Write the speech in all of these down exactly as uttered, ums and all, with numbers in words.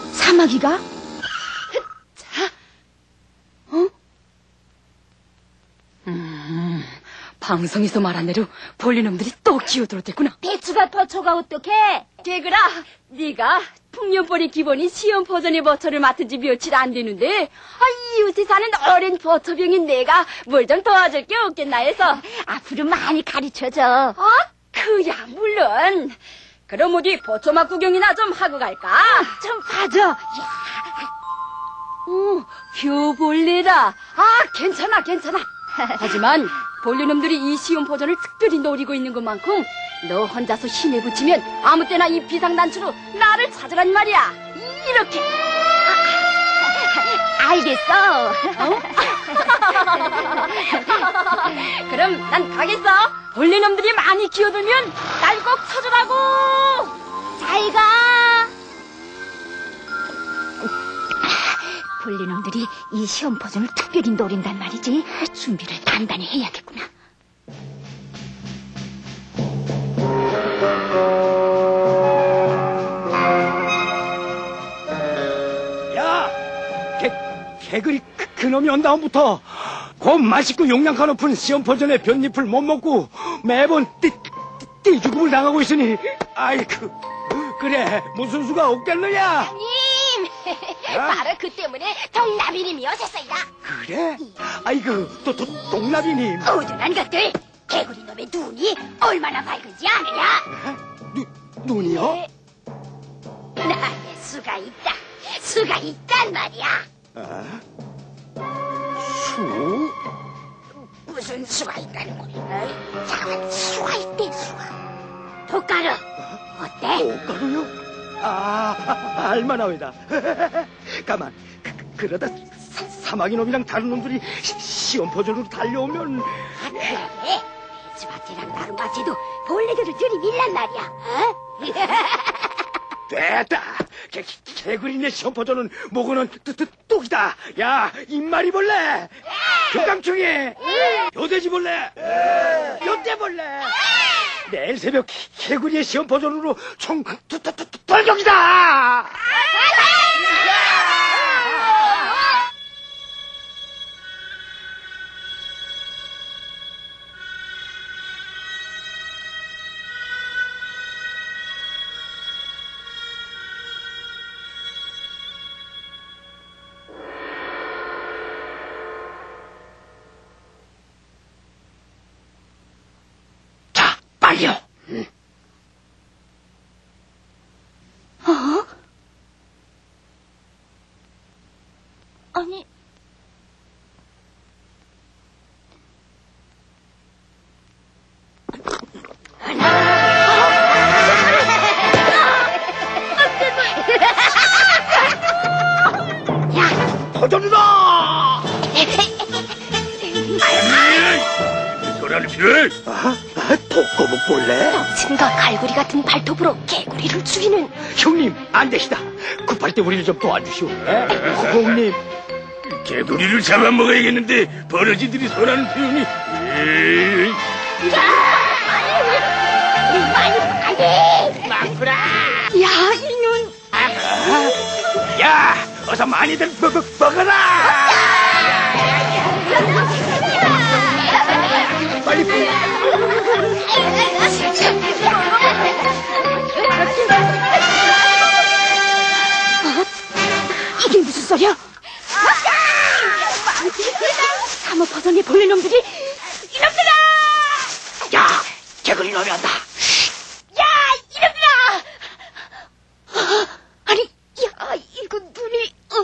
사마귀가? 자, 어? 음, 방송에서 말한 대로 볼리놈들이 또 기어들었댔구나. 배추가 버처가 어떡해? 개그라, 네가 풍년벌이 기본인 시험 버전의 버처를 맡은 지 며칠 안 되는데, 아, 이웃에 사는 어린 버처병인 내가 뭘 좀 도와줄 게 없겠나 해서. 앞으로 많이 가르쳐줘. 아, 그야 물론. 그럼 우리 버처맛 구경이나 좀 하고 갈까? 좀 봐줘. 어, 뷰볼리라. 아, 괜찮아, 괜찮아. 하지만 볼리놈들이 이 시험 버전을 특별히 노리고 있는 것만큼 너 혼자서 힘에 붙이면 아무 때나 이 비상단추로 나를 찾으란 말이야. 이렇게. 아, 알겠어. 어? 그럼 난 가겠어. 볼리놈들이 많이 기어들면 날 꼭 찾으라고. 잘 가. 볼리놈들이 이 시험 버전을 특별히 노린단 말이지. 준비를 단단히 해야겠구나. 야, 개, 개구리 그, 그놈이 온 다음부터 곧 맛있고 용량가 높은 시험 버전의 볏잎을 못 먹고 매번 띠, 띠, 띠 죽음을 당하고 있으니 아이고 그래 무슨 수가 없겠느냐. 님, 바로 그 때문에 동나비님이 오셨어요. 그래? 아이고 또, 또 동나비님. 우둔한 것들, 개구리놈의 눈이 얼마나 밝은지 아느냐? 누, 눈이요? 나의 수가 있다. 수가 있단 말이야. 아? 수? 무슨 수가 있다는 거야? 자, 수가 있대, 수가. 독가루, 어때? 옷가루요? 아, 알만하외다. 가만, 그, 그러다 사, 사마귀놈이랑 다른 놈들이 시, 시험 버전으로 달려오면. 아, 그래? 배추밭이랑 나루밭에도 벌레들을 들이밀란 말이야, 어? 됐다. 개, 개구리네 시험 버전은 모고는 뚝이다. 야, 입마리벌레, 교감충이, 요돼지벌레, 요떼벌레. 내일 새벽 개구리의 시험 버전으로 총 돌격이다. 빨리요. 어? 아니. 야, 버전이다. 소리하는 필요해. 아, 아, 독거북 볼래? 덩친과 갈고리 같은 발톱으로 개구리를 죽이는. 형님, 안 되시다. 급할 때 우리를 좀 도와주시오. 형님. 개구리를 잡아먹어야겠는데 버러지들이 소리하는 표현이. 에이. 많이 망구라. 야, 이년. 아, 야, 어서 많이들 먹, 먹, 먹어라. 빨리. 어? 이게 무슨 소리야? 사모 버전의 볼리놈들이 이놈들아! 야, 개구리 놈이 온다. 야, 이놈들아! 어, 아니, 야, 이거 눈이... 어,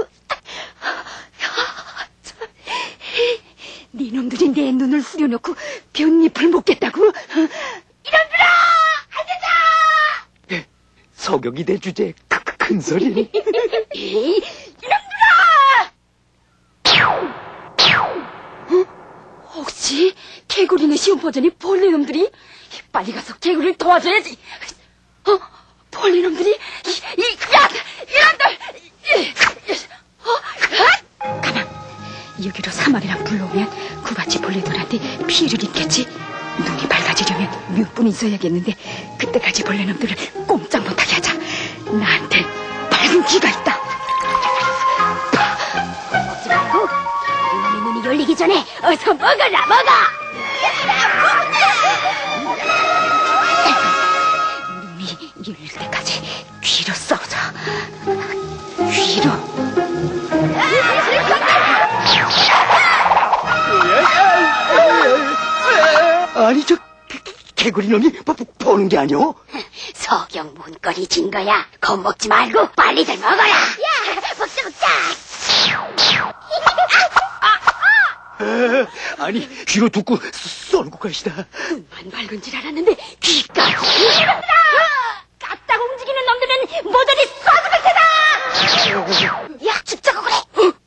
야, 참. 니놈들이 내 눈을 후려놓고 볏잎을 먹겠다고? 이놈들아! 안 된다! 소경이 내 주제 큰, 큰 소리. 에이, 이놈들아! 어? 혹시 개구리네 시험 버전이 볼리놈들이? 빨리 가서 개구리를 도와줘야지. 어? 볼리놈들이? 이, 이, 야! 이놈들! 어? 가만. 여기로 사마리랑 불러오면 구바치 벌레들한테 피해를 입겠지. 눈이 밝아지려면 몇 분 있어야겠는데 그때까지 벌레놈들을 꼼짝 못하게 하자. 나한테 밝은 기가 있다. 먹지 말고 이놈의 눈이 열리기 전에 어서 먹어라 먹어. 눈이 열릴 때까지 귀로 쏘자. 귀로. 아니 저 개, 개구리 놈이 보, 보는 게 아니오? 석영 문거리 진 거야. 겁먹지 말고 빨리들 먹어라. 야, 먹자 먹자. 에, 아니 귀로 듣고 쏠고 가시다. 눈만 밝은 줄 알았는데 귀까지. 까딱 움직이는 놈들은 모조리 쏴죽을 테다. 야, 죽자고 그래.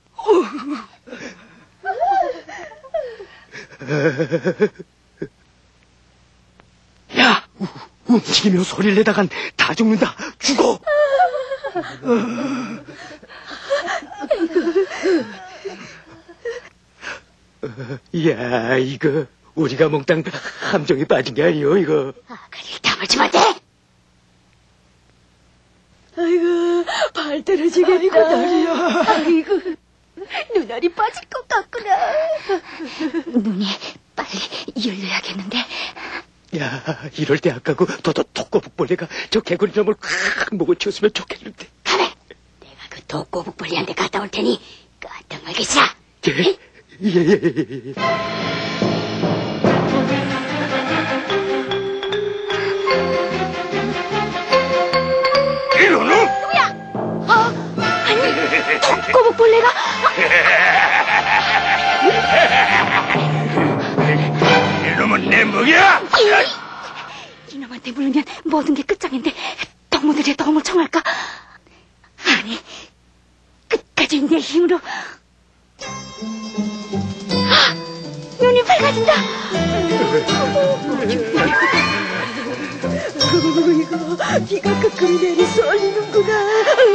야, 우, 움직이며 소리를 내다간 다 죽는다. 죽어. 야, 이거 우리가 몽땅 함정에 빠진 게 아니오, 이거. 아가리를 다물지 못해. 아이고, 발 떨어지겠다. 아이고, 다리야. 아이고, 눈알이 빠질 것 같구나. 눈이 빨리 열려야겠는데. 야, 이럴 때 아까고 더더 독거북벌레가 저 개구리 놈을 콱 먹어치웠으면 좋겠는데. 가만. 내가 그 독고북벌리한테 갔다 올 테니 까딱 말겠으라. 예, 예, 예, 예. 이놈! 꼬북벌레가 이놈은 내 먹이야! 이놈한테 물리면 모든 게 끝장인데 동무들의 도움을 청할까? 아니, 끝까지 내 힘으로. 아, 눈이 밝아진다. 이거 비가 끄끄이 내리 쏠리는구나.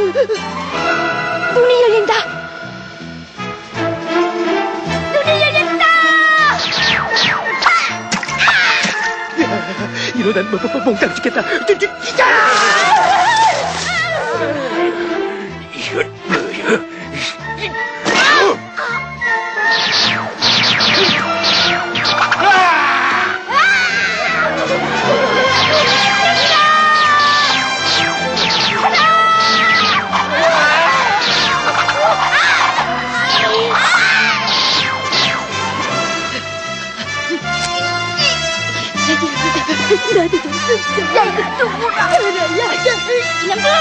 문이 열린다. 눈이 열렸다. 이러다 뭐, 뭐, 몽땅 죽겠다. 저, 저, 진짜! 이건 뭐야? 나도 좀 씁시다. 야, 이거 또 뭐야? 야, 이놈들!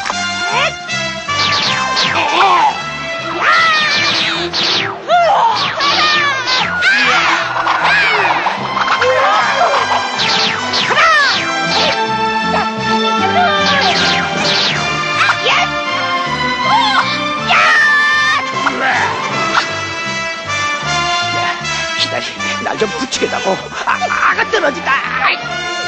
기다리, 날 좀 붙이겠다고. 아, 아가 떨어진다. 아니,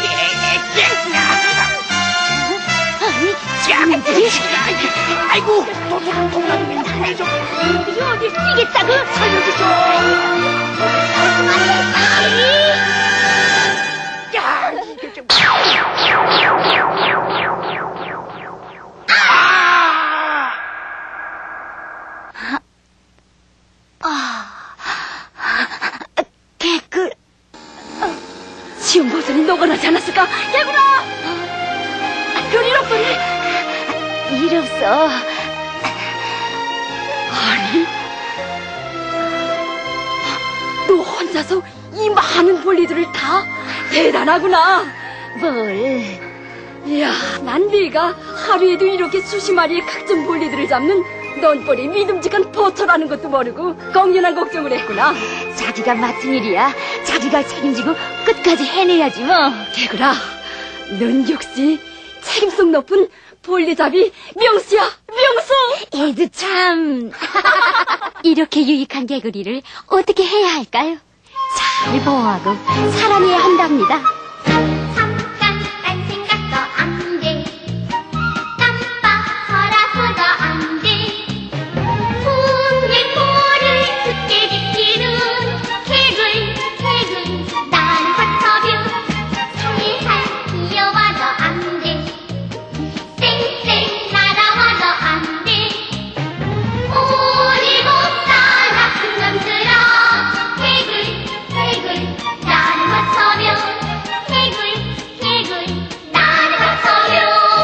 쟤네들이 아이고, 도둑, 도둑, 살려줘. 이놈들이 어딜 뛰겠다고? 살려주죠. 야, 이게 좀. 개꿀. 시험 버튼이 녹아나지 않았을까? 개구라! 그리로 뿐이 일 없어. 아니, 너 혼자서 이 많은 볼리들을 다? 대단하구나. 뭘? 이야, 난 네가 하루에도 이렇게 수십 마리의 각종 볼리들을 잡는 넌벌이 믿음직한 포터라는 것도 모르고 공연한 걱정을 했구나. 자기가 맡은 일이야. 자기가 책임지고 끝까지 해내야지 뭐. 개구라, 넌 역시 책임성 높은 볼리잡이 명수야, 명수. 애도 참. 이렇게 유익한 개구리를 어떻게 해야 할까요? 잘 보호하고 사랑해야 한답니다.